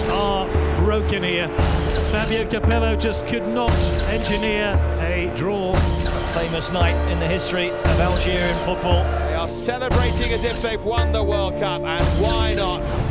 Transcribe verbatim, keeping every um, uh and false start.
hearts are broken here. Fabio Capello just could not engineer a draw. Famous night in the history of Algerian football. They are celebrating as if they've won the World Cup, and why not?